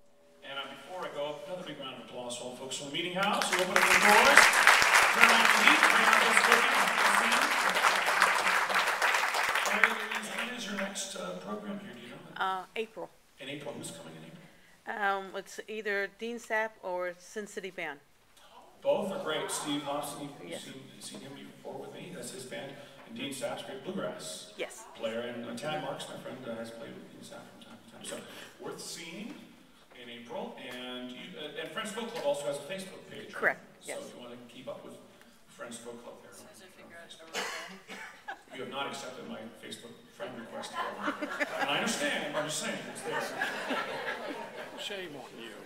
And before I go, another big round of applause for all the folks from the Meetinghouse who opened up the doors. Turn on the heat, turn on those cookies. When is your next program here? Do you know? April. In April, who's coming in April? It's either Dean Sapp or Sin City Band. Both are great. Steve Hobson, you've Yes. seen him before with me. That's his band. And Dean Sapp's great bluegrass Yes. player. And Tad Marks, my friend, has played with Dean Sapp from time to time. So worth seeing in April. And Friends Folk Club also has a Facebook page. Right? Correct. Yes. So if you want to keep up with Friends Folk Club there. You have not accepted my Facebook friend request yet. And I understand. I'm just saying it's there. Shame on you.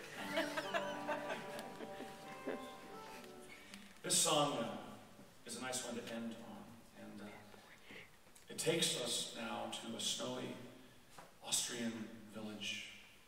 This song is a nice one to end on, and it takes us now to a snowy Austrian village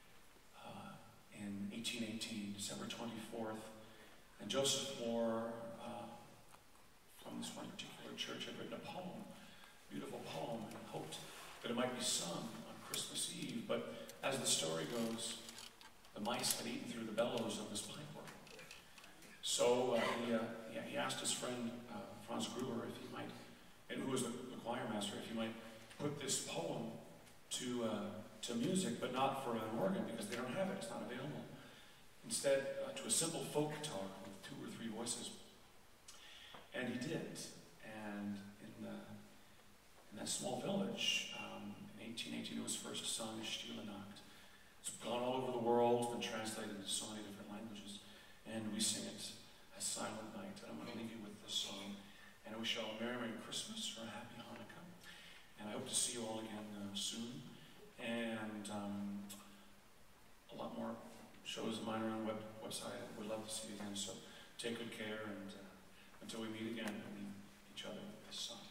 in 1818, December 24th, and Joseph Moore, from this one particular church, had written a poem, a beautiful poem, and hoped that it might be sung on Christmas Eve, but as the story goes, the mice had eaten through the bellows of this pipe organ. So he asked his friend Franz Gruber if he might, and who was the choir master, if he might put this poem to music, but not for an organ because they don't have it; it's not available. Instead, to a simple folk guitar with 2 or 3 voices, and he did. And in that small village, in 1818, it was first sung as Stille Nacht. It's gone all over the world, it's been translated into so many different languages, and we sing it as Silent Night. And I'm going to leave you with this song, and I wish you all a Merry Christmas or a Happy Hanukkah, and I hope to see you all again soon, and a lot more shows of mine are on the website. We'd love to see you again, so take good care, and until we meet again, we meet each other with this song.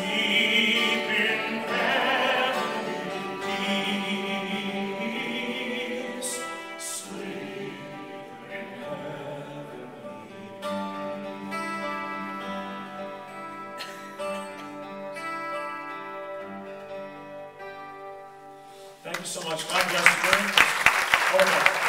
sleep in heavenly peace. Sleep in heavenly peace. Thank you so much. God bless you.